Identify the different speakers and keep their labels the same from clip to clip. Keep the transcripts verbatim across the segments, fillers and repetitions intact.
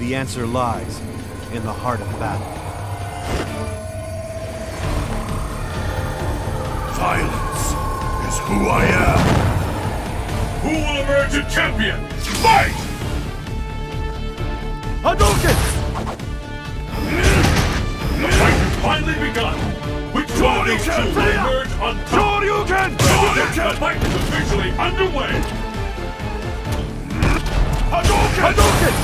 Speaker 1: the answer lies in the heart of battle.
Speaker 2: Violence is who I am. Who will emerge a champion? Fight!
Speaker 1: Hadouken!
Speaker 2: The fight has finally begun. Which one of these two will emerge on top?
Speaker 1: Shoryuken!
Speaker 2: The fight is officially underway.
Speaker 1: Hadouken! Hadouken!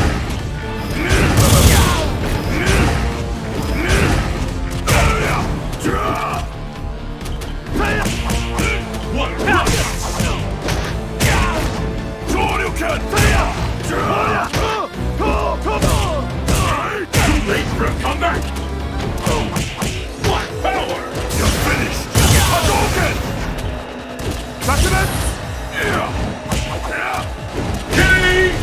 Speaker 2: What a rush! Shoryuken! Too late for a comeback! What power! You're finished! Hadouken!
Speaker 1: Judgment!
Speaker 2: K O!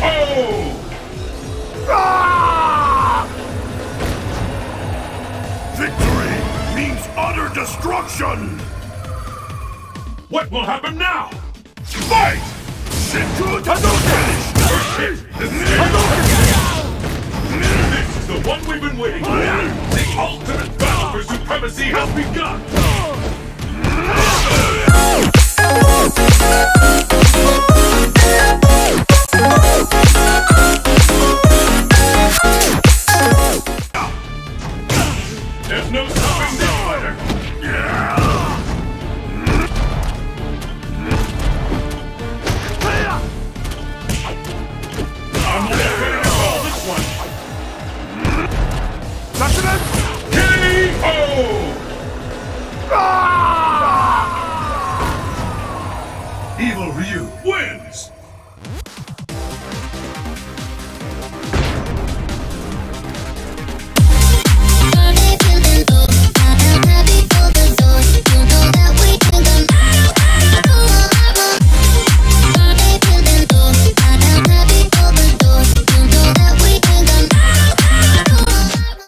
Speaker 2: Victory means utter destruction! What will happen now? Fight! Shinju Hadouken! First hit! This is the one we've been waiting for! The ultimate battle for supremacy has begun! There's no stopping this fighter! I'm not ready to call this one! K O! Evil Ryu wins!